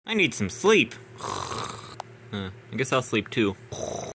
I need some sleep. I guess I'll sleep too.